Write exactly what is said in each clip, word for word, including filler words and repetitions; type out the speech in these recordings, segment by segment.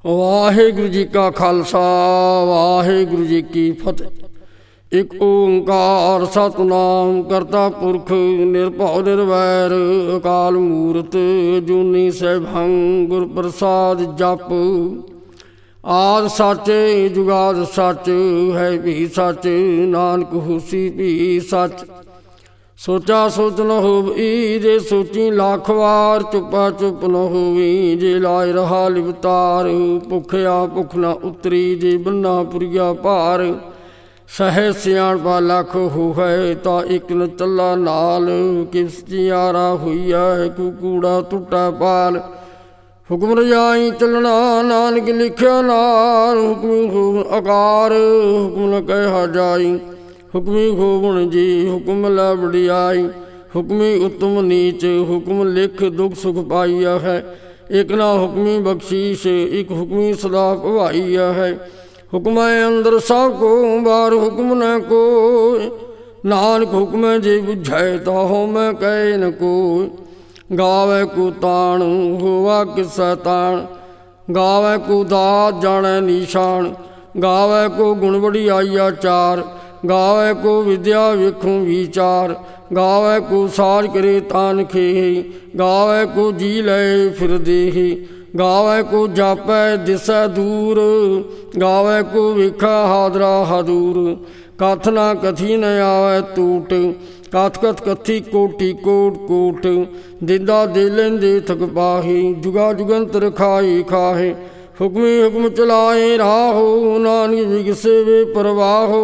वाहिगुरु जी का खालसा वाहिगुरु जी की फतेह। एक ओंकार सतनाम करता पुरख निरभउ निर्वैर अकाल मूरत जूनी सैभं गुर प्रसाद जप। आद सच जुगाद सच है भी सच नानक होसी भी सच। सोचा सोच न होवी जे सोची लाख वार चुपा चुप न होवी जे लाए रहा लिवतार। भुखया भुख न उतरी जे बन्ना पुरिया भार। सह सियाणपा लख हो है ता एक न चला नाल। किस जियारा हुई है कुकूड़ा टुटा पाल। हुक्म रजाई चलना नानक लिखिया नार। हुक्म हुक्म आकार हुक्म न कहा जाई। हुक्मी होवन जी हुक्म लै बड़ियाई। हुक्मी उत्तम नीच हुक्म लिख दुख सुख पाइया है। एक ना हुक्मी बख्शीश एक हुक्मी सदा भवाइया है। हुक्म अंदर सब को बार हुक्म न को। नानक हुक्म जे बुझै ताहो मैं कह न को। गावे को ताण होवा किसा ताण। गावे को दात जाने निशान। गावे को गुण बड़ियाइया चार। गावे को विद्या विखूं विचार। गावे को साज करे तान खे। गावे को जी लय फिर देह। गावे को जापै दिसै दूर। गावे को विखा हादरा हादूर। कथ ना कथी न आवे टूट। कथ कथ कथी कोटि कोट कोट। दिदा दे लेंदे थक पाहे जुगा जुगंतर खाए खाहे। हुक्मी हुक्म चलाए राहो नानक विगसे वे परवाहो।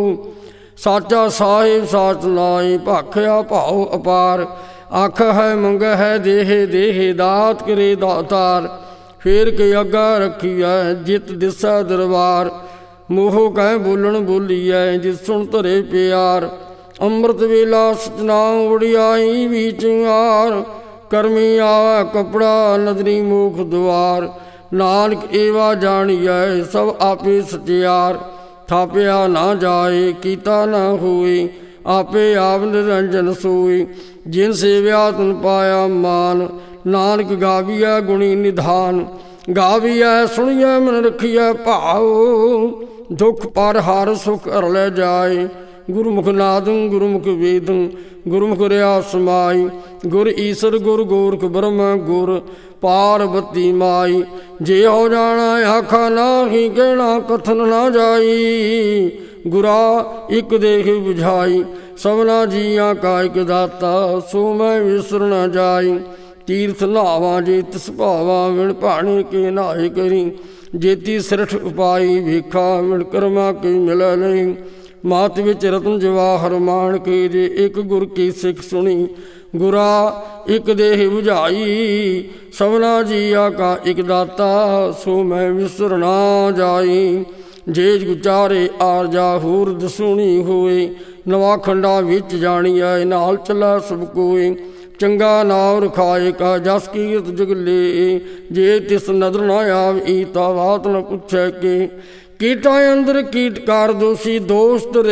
साचा साहिब साच नाई भाख्या भाव अपार। आख है मंग है देह देह दात करे दातार। फेर के अग्गा रखी है जित दिसा दरबार। मोह कह बोलन बोली है जिस सुन धरे प्यार। अमृत वेला सतनाम वड़ियाई बीच आर। करमी आवा कपड़ा नदरी मुख द्वार। नानक एवा जानिया सब आपे सचियार। थापिया ना जाए कीता ना होए। आपे आप निरंजन सोए। जिन सेव्या तुन पाया मान। नानक गाविया गुणी निधान। गाविया सुनिया मन रखिया भाव। दुख पर हर सुख हर ले जाए। गुरुमुख नादं गुरुमुख वेदं गुरुमुख रिया समाई। गुर ईसर गुर गोरख ब्रह्म गुर पार्वती माई। जे हो जाना आखा नाही कहना कथन ना जाई। गुरा एक देख बुझाई सबना जिया का एक दाता। सो मैं विसर न जाई। तीर्थ नावा जे तिस भावा विण भाणे के नाए करी। जेती सिरठ उपाई भिखा विण कर्मा के मिल नहीं। मात विच रतन जवाहर मान के जे एक गुर की सिख सुनी। गुरा एक देह बुझाई सबना जिया का एक दाता। सो मैं विसर ना जाई। जेज गुचारे आरजा होर दसूनी होए। नवा खंडा विच जानिया नाल चला सब कोए। चंगा नाव रखाए का जस कीरत जगले। जे तिस नदर न आवी ता बात न पुछै के। कीटा अंदर कीटकार दोषी दोस्त रे।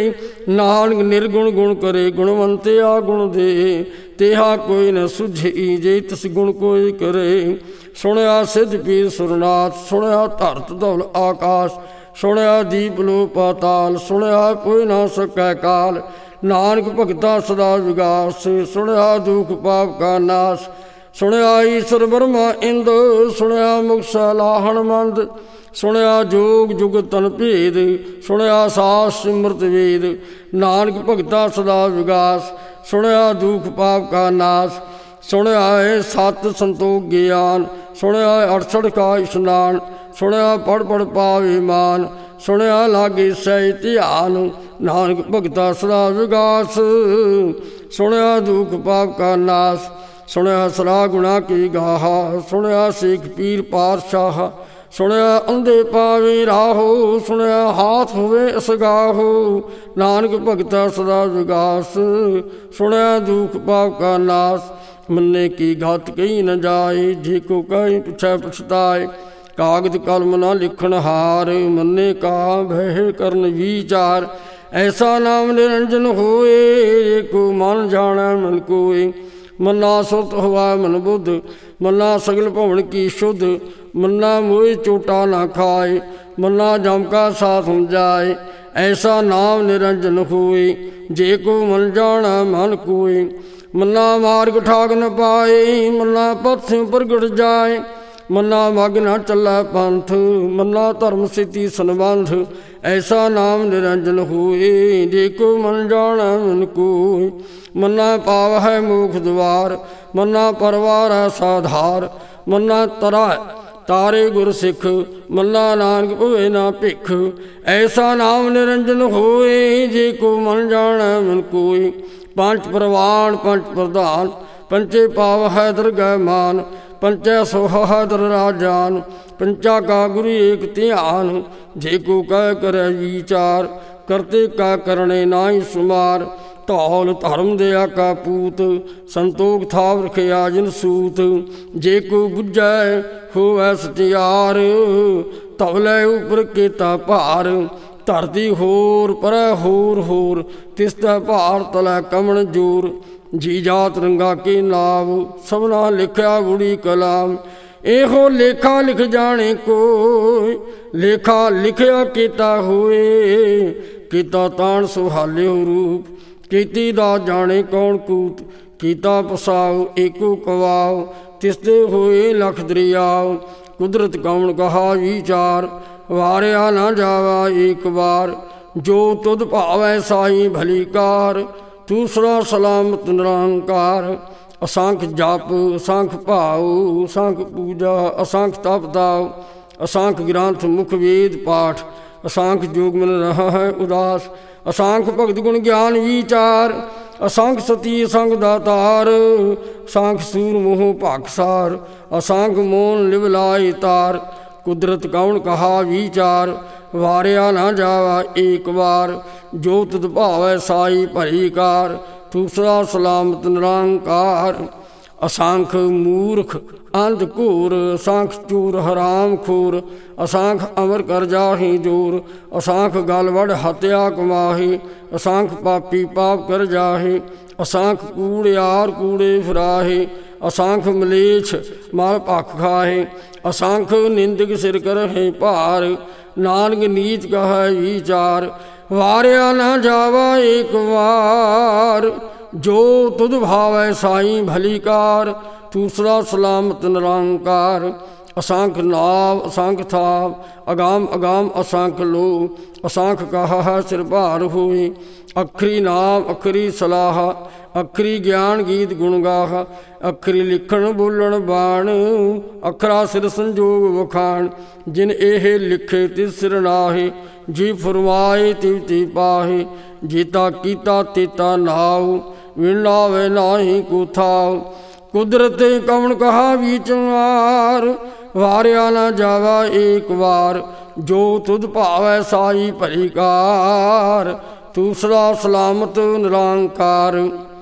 नानक निर्गुण गुण करे गुणवंते आ गुण दे। तेहा कोई न सुझी जे तिस गुण कोई करे। सुनया सिद्ध पीर सुरनाथ सुनया धरत धौल आकाश। सुनया दीप लो पाताल सुनया कोई न सकै काल। नानक भगता सदा विगास सुनया दुख पाप का नाश। सुनया ईश्वर ब्रह्मा इंद सुनया मुख लाहण मंद। सुनया जोग जुग तन भेद सुनया सास सिमरत वेद। नानक भगता सदा विगास सुनया दुख पाप का नाश। सुनया है सत संतोख ज्ञान सुनया अड़सठ का स्नान। सुनया पढ़ पढ़ पावे मान सुनया लागे सह ध्यान। नानक भगता सदा विगास सुनया दुख पाप का नाश। सुनया सरा गुणा की गाहा सुनया सिख पीर पातशाह। सुनया अंधे पावे राहो सुनया हाथ होवे असगाहो। नानक भगता सदा विगास सुनया दुख पाप का नाश। मन्ने की घात कही न जाए जे को कहीं पूछै पछताए। कागज कलम न लिखण हार मन्ने का भय करन विचार। ऐसा नाम निरंजन होए को मन जाना मन कोय। मन्ना सुरत हुआ मन बुद्ध, मन्ना सगल भवन की शुद्ध, मन्ना मोह चोटा ना खाए, मन्ना जम का साथ हम जाए। ऐसा नाम निरंजन हुए, जे को मन जाना मन कोय। मन्ना मार्ग ठाक न पाए, मन्ना पथ से प्रगट जाए। मन्ना मग न चला पंथ, मन्ना धर्म सिद्धि संबंध। ऐसा नाम निरंजन हुए, जे को मन जाना मन कोय। मन्ना पाव है मोख द्वार, मन्ना परवार है साधार। मन्ना तरा तारे गुर सिख, मन्ना नानक भवे ना भिख। ऐसा नाम निरंजन होए, जे को मन जाना मन कोय। पंच प्रवान पंच प्रधान, पंचे पाव है दरगह मान। पंचा सोह है दर राजान, पंचा का गुरु एक ध्यान। जे को कह करे विचार, करते का करने नाई सुमार। धौल धर्म दया का पूत, संतोख थाव रखिया जिन सूत। जे को बुझै होवै सतियार, तवलै उपर केता भार। धरती होर पर होर होर, तिसतै भार तलै कमण जोर। जी जात रंगा के नाव, सबना लिखा बुढ़ी कलाम। एहो लेखा लिख जाने कोय, लेखा लिखिया केता होए। केता ताण सुहाले रूप, कीती दा जाने कौन कूत। कीता पसाओ एको कवाओ, तिसते होए लख दरियाओ। कुदरत कौन कहा विचार, वारिया ना जावा एक बार। जो तुद भावै साई भली कार, दूसरा सलामत निरंकार। असंख जाप असंख भाव, असंख पूजा असंख तप दाव। असंख ग्रंथ मुख वेद पाठ, असंख जोग मन रहा है उदास। असंख भगत गुण ज्ञान विचार, असंख सती असंख दातार। असंख सूर मोह भागसार, असंख मोन लिवलाए तार। कुदरत कौन कहा विचार, वारिया ना जावा एक बार। जो तुद भावै साई भली कार, दूसरा सलामत निरंकार। असंख मूर्ख अंध घोर, असंख चोर हराम खोर। असंख अमर कर जाहि जोर, असंख गल वड़ हत्या कमाहे। असंख पापी पाप कर जाहे, असंख कूड़ियार कूड़े फिराहे। असंख मलेच्छ माल भख खाहे, असंख निंदक सिर करहे भार। नानक नीच कहे विचार, वारिया ना जावा एक बार। जो तुद भावै साई भली कार, दूसरा सलामत निरंकार। असंख नाव असंख थाव, अगाम अगाम असंख लो। असंख कहा है सिर भार होए। अखरी नाम अखरी सलाह, अखरी ज्ञान गीत गुण गाह। अखरी लिखण बोलण बाण, अखरा सिर संजोग वखाण। जिन एह लिखे तिस सिर नाहे, जी फरमाए तिव ती पाहे। जीता कीता तेता नाव, विण नावे नाहि को थाव। कुदरत कौन कहा विचार, वारिया ना जावा एक बार। जो तुद भावै साई भली कार, दूसरा सलामत निरंकार।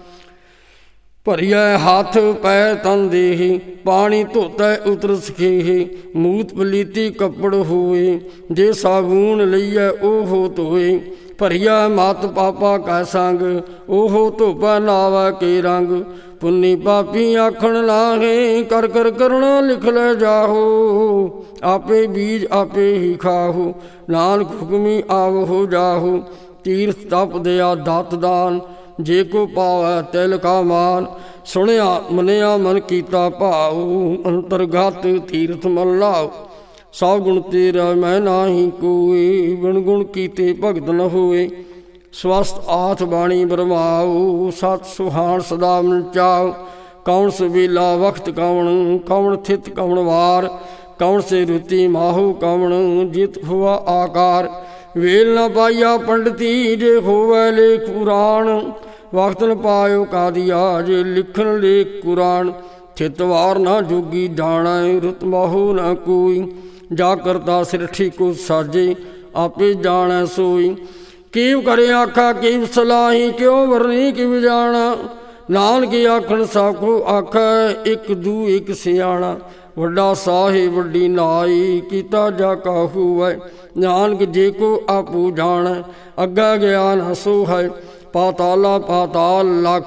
भरिया हाथ पैर तन देहि, पानी धोता उतर सखेहि। मूत पलीती कपड़ होए, जे साबून लईए ओहो धोए। भरिया मत पापा कै संग, ओहो धोपा नावा के रंग। पुन्नी पापी आखण लाहे, कर कर करना लिख ले जाहो। आपे बीज आपे ही खाहो, नानक हुक्मी आव हो जाहो। तीर्थ तप दया दात दान, जे को पावै तिल का मान। सुनिया मनिया मन कीता भाव, अंतरगत तीर्थ मन लाओ। सौ गुण तेरा मैं नाही कोई, बिन गुण कीते भगत न होए। स्वस्थ आठ बाणी बरमाओ, सत सुहान सदा मन चाओ। कौन सवेला वक्त कौन, कौन थित कौन वार। कौन से रुति माहू कौन, जित हुआ आकार। वेल न पाइया पंडिती, जे होवै लेख पुराण। वक्त न पायो कादिया, जे लिखन लेख कुरान। थितवार न जोगी जाना, रुत माहू न कोई। जा करता सिर ठीको साजे, आपे जाना सोई। किव करे आखा किव सलाही, क्यों वरनी किव जाना। नानक आखन साखो आखै, एक दू एक सियाणा। वड्डा साहे वड्डी नाई, कीता जा काहू है। नानक जे को आपू जान, अग्गा गया न सो है। पाताला पाताल लख,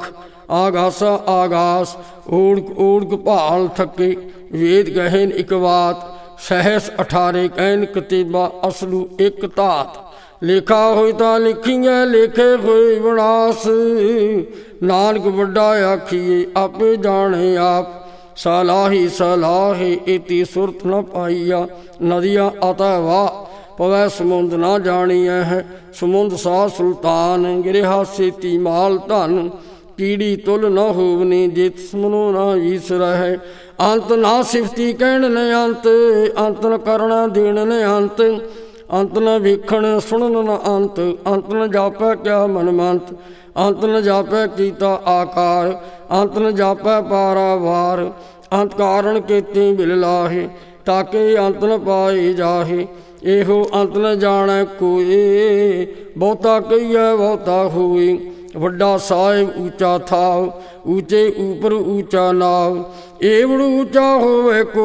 आगासा आगास ओढ़ ओढ़ भाल थके वेद गहन इक बात सहस अठारे कहन कतेबा असलू एक धात लेखा होई ता लिखिए लेखे होए विनाश नानक बड़ा आखिए आपे जाने आप सलाही सलाही इति सुरत न पाइया नदियाँ अतः वाह पवै समुंद न जानिया है समुंद सा सुल्तान गिरहा सेती माल धन कीड़ी तुल न होवनी जित समनो न ईसर है अंत ना सिफती कहण ने अंत अंत न करना देण ने अंत अंत न वेखण सुनन न अंत अंत न जापै क्या मनमंत अंत न जापै कीता आकार अंत न जापै पारावार अंत कारण केते बिल लाहे ताके अंत न पाए जाहे एहो अंत न जाने कोई बहुता कहिए बहुता होए वड्डा साहिब ऊंचा थाव ऊंचे ऊपर ऊंचा नाव एवड़ ऊंचा होवे को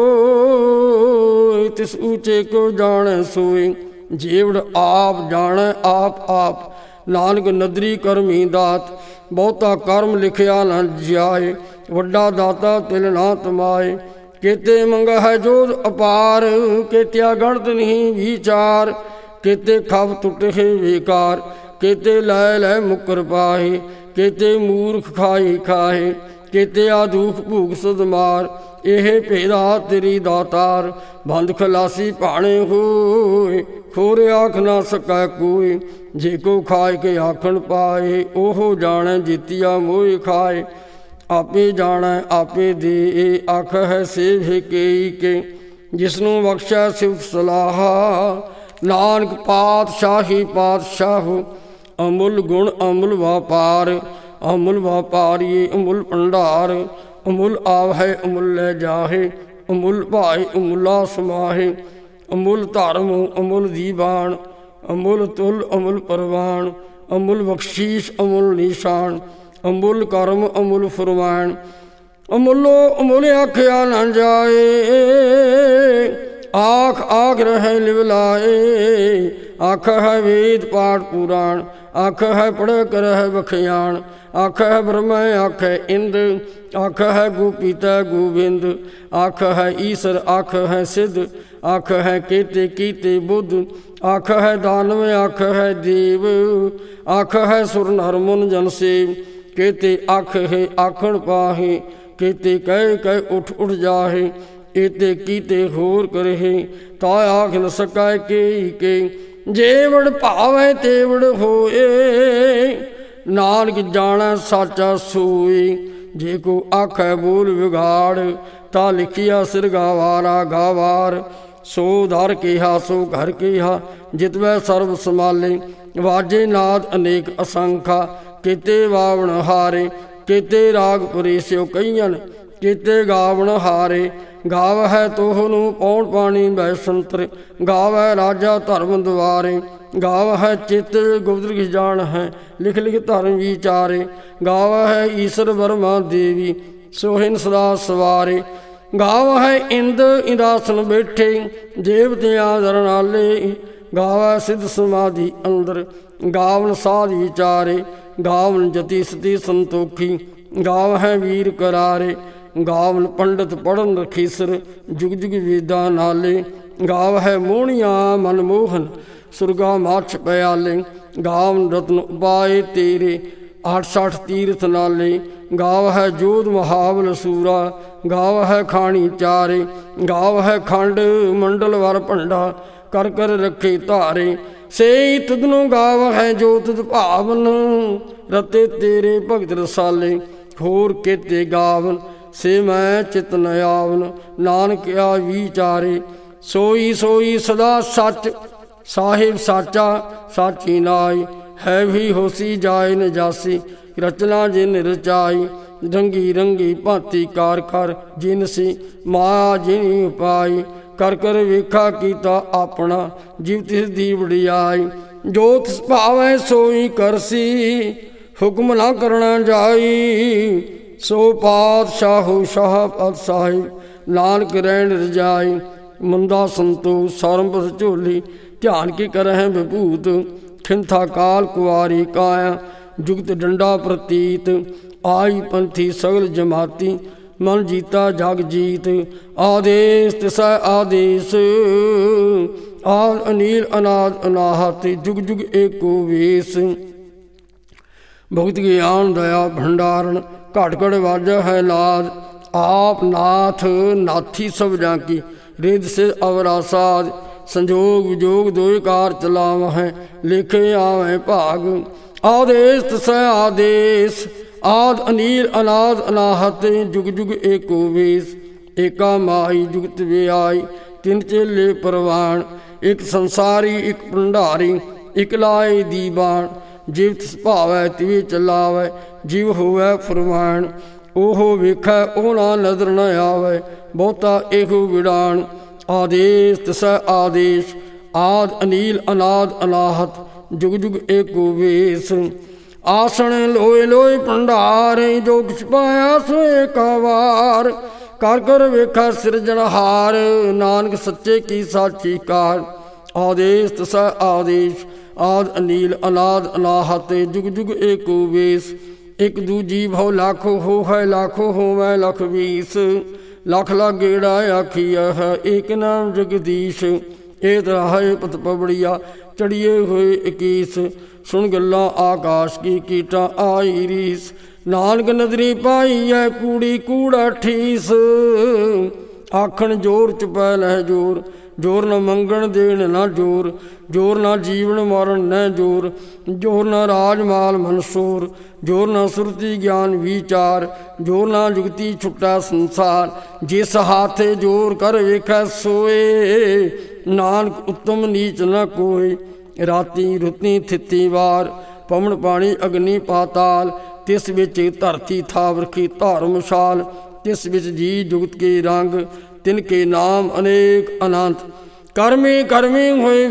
तिस ऊंचे को जाने सोए जेवड़ आप जाने आप आप नानक नदरी करमी दात बहुता कर्म लिखिया न जाए वड्डा दाता तिल ना तमाए केते मंगा है जोध अपार केत्या गणत नहीं विचार केते खब टुट है बेकार केते लय लय मुकर पाहे केते मूर्ख खाए खाए केते आदूख भूख सदमार एह भेदा तेरी दातार बंद खलासी पाने होए खोरे आख ना सकै कोई जे को खाए के आखन पाए ओहो जाने जीतिया मोह खाए आपे जाने आपे दे आख है से के के जिसनों बख्शा सिव सलाह नानक पातशाही पातशाह अमुल गुण अमुल व्यापार अमुल व्यापार ये अमुल भंडार अमुल आव है अमुल ले जाहे अमुल भाई अमुला समाहे अमुल धर्म अमुल दीवान अमुल तुल अमुल परवान अमुल बख्शीश अमुल निशान अमुल कर्म अमुल फरमान अमुलो अमुल आख्या न जाए आख आख रहे लिवलाए आख है वेद पाठ पुराण आख है पढ़ कर है बखियाण आख है ब्रह्म आख है इंद्र आख है गोपीता गोविंद आख है ईश्वर आख है सिद्ध आख है केते कीते बुद्ध आख है दानव आख है देव आख है सुर नर मुन जन सेव केते आख है आखण पाहे केते कह कह उठ उठ जाहे एते कीते होर करे ता आख न सकै के के जेवड़ भावे तेवड़ होए नानक जाना साचा सोए जे को आखै बोल बिगाड़ ता लिखिया सिर गावारा गावार सो धर केहा सो घर केहा जितवै सर्व समाले वाजे नाद अनेक असंखा केते वावण हारे केते राग परेस्यो कईयन केते गावण हारे गाव है तोहनु पौण पानी बै संतर गाव है राजा धर्म द्वारे गाव है चित गुप्त जान है लिख लिख धर्म विचारे गाव है ईश्वर वर्मा देवी सोहिन सदा सवारे गाव है इंद इंदासन बैठे देवतियां दरनाले गाव है सिद्ध समाधि अंदर गावन साध विचारे गावन जति सती संतोखी गाव है वीर करारे गावन पंडित पढ़न रखीसर जुग जुग वेदा नाले गाव है मोहनिया मनमोहन सुरगा माछ पयाले गावन रत्न उपाय तेरे आठ साठ तीर्थ नाले गाव है जोध महाबल सूरा गाव है खानी चारे गाव है खंड मंडल वर भंडा कर कर रखे धारे से तुदनो गाव है जो तुद भावन रते तेरे भगत रसाले होर केते गावन से मैं चित न आवन नानक आ विचारे सोई सोई सदा सच साहिब साचा साची नाई है भी होसी जाए न जासी रचना जिन रचाई रंगी रंगी भांति कार कर जिन सी माया जिन पाई कर कर वेखा कीता अपना जीव तिस दी वडियाई जो तिस भावै सोई करसी हुक्म ना करना जाई सो पातशाहु शाह पद साहिब नानक रैन रजाई मुंदा संतोष सरबस झोली ध्यान की करह विभूत खिंथा काल कुआरी काया जुगत डंडा प्रतीत। आई पंथी सगल जमाती मन जीता जग जीत। आदेश तिसै आदेश आद अनील अनाद अनाहत जुग जुग एको वेश। भगत ज्ञान दया भंडारण घट घट वाजा है नाद। आप नाथ नाथी सब जाकी रिद से अवरा साध। संजोग विजोग दोय कार चलाव है लेखे आवे भाग। आदेश तसै आदेश आद अनील अनाद अनाहत जुग जुग एको वेश। एका माई जुगत व्याई तिन चेले परवान। एक संसारी एक भंडारी एक लाए दीवान। जिव तिस भावै तिवे चलावै जीव होवै फरमान। ओहो वेखै ओना नजर न आवे बहुता एहो विड़ान। आदेश तिसै आदेश आद अनील अनाद अनाहत जुग जुग एको वेश। आसन लोए लोए भंडार जो किछ पाया सो एका वार। कर कर वेखा सिरजनहार नानक सच्चे की साची कार। आदेश तिसै आदेश आद अनील अनाद अनाहत जुग जुग एको वेश। एक दूजी भव लाखो हो है लाखो हो मैं लख बीस। लख लाख गेड़ा आखिया है एक नाम जगदीश। ए तरह पत पबड़िया चढ़िए हुए इक्कीस। सुन गल्ला आकाश की कीटा आई रीस। नानक नजरी पाई है कूड़ी कूड़ा ठीस। आखन जोर चुपैल है जोर जोर न मंगण देण न जोर। जोर न जीवन मरण न जोर। जोर न राज माल मनसूर। जोर न सुरति ज्ञान विचार। जोर न जुगति छुट्टा संसार। जिस हाथे जोर कर वेखै सोए नानक उत्तम नीच न कोय। राती रुती थिती वार पवन पानी अग्नि पाताल। तिस विच धरती थावर की धर्मशाल। तिस विच जी जुगत के रंग तिनके नाम अनेक अनंत। कर्मी कर्मी होए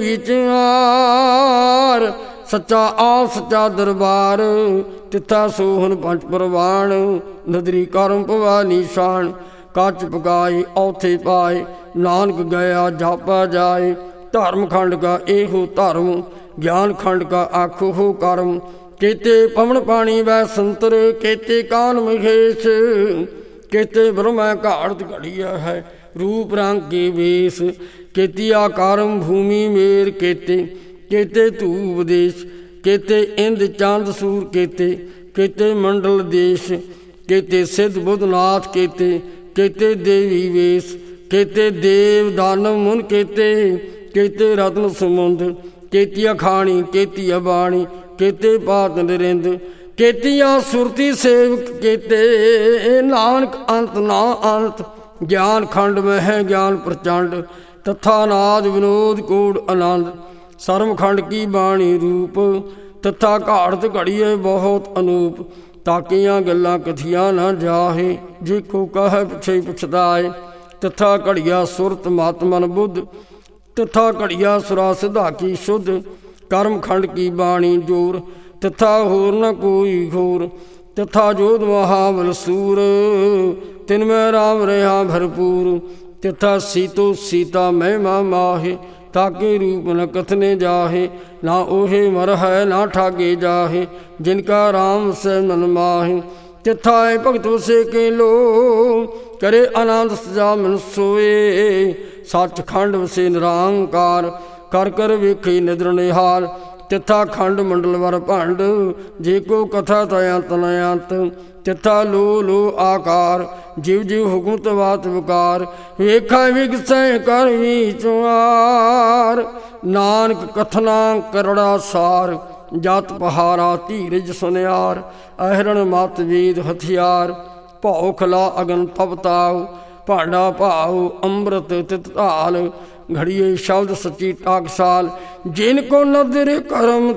विचार सच्चा आप सच्चा दरबार। तिथा सोहन पंच परवान नदरी कर्म पवा निशान। कच पकाए औथे पाए नानक गया जापा जाए। धर्म खंड का एहो धर्म ज्ञान खंड का आखो हो कर्म। केते पवन पानी वै संतर केते कान महेश। केते ब्रह्म घाड़त घड़िया है रूप रंग के वेश। केती आकारम भूमि मेर केते केते धूप देश। केते इंद चांद सूर केते केते मंडल देश। केते सिद्ध बुधनाथ केते केते देवी वेश। केते देव दानव मुन केते केते रत्न समुंद। केती अखाणी केती अबाणी केते पात नरिंद। केतिया सुरती सेवक केते नानक अंत ना अंत। ज्ञान खंड में है ज्ञान प्रचंड तथा नाद विनोद कोड आनंद। सर्व खंड की बाणी रूप तथा घाड़त घड़िए बहुत अनूप। ताकियां गल्लां कथियां न जाहे जे को कह पिछे पुछताए। तथा घड़िया सुरत मत मन बुद्ध तथा घड़िया सुरा सिधा की शुद्ध। कर्म खंड की बाणी जोर तथा होर न कोई घोर। तथा जोध महाबल सूर तिनमें राम रहा भरपूर। तथा सीतो सीता महिमा माहे ताके रूप न कथने जाहे। ना ओहे मर है ना ठागे जाहे जिनका राम से मन माहे। तथा भगत से के लो करे आनंद सजा मन सोए। सच खंड से निरंकार कर कर वेखे नदर निहाल। तिथा खंड मंडल वर भंड जे को कथा तयंत नयंत। तिथा लो लो आकार जीव जीव हुकुम तवात विकार। वेखा विगसै कर विचार नानक कथना करड़ा सार। जात पहारा धीरज सुनियार अहरण मत वेद हथियार। भौ खला अगन तपताव भांडा भाव अमृत तित ढाल। घड़िए शब्द सच्ची टाकसाल जिनको नदर करम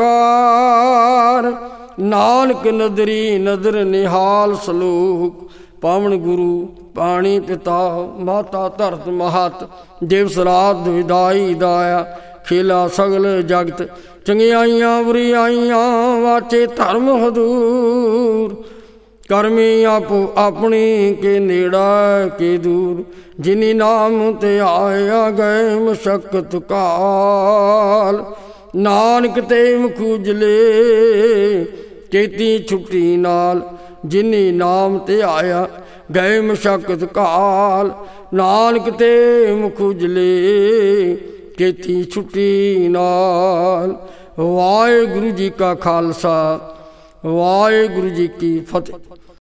तिनकार। नानक नदरी नदर निहाल सलोक। पावन गुरु पाणी पिता माता धरत महत। देव श्राद्ध विदाई दाया खेला सगल जगत। चंगियाइयां बुरियाइयां वाचे धर्म हदूर। कर्मी आपो अपनी के नेड़ा के दूर। जिनी नाम ते आया गए मशक्कत काल। नानक ते मुख उजले केती छुट्टी नाल जिनी नाम ते आया गए मशक्कत काल नानक ते मुख उजले केती छुट्टी नाल। वाहिगुरु जी का खालसा वाहिगुरु जी की फतेह।